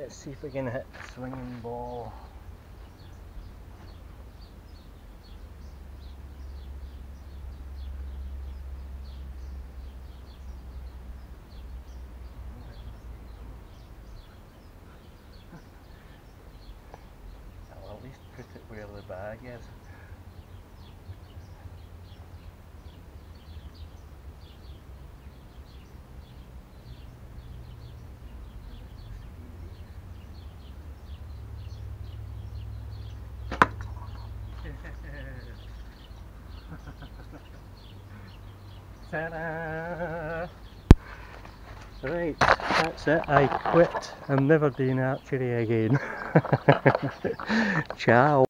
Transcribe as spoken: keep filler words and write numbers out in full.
Let's see if we can hit a swinging ball. I'll at least put it where the bag is. Ta-da! Right, that's it, I quit. I'm never doing archery again. Ciao!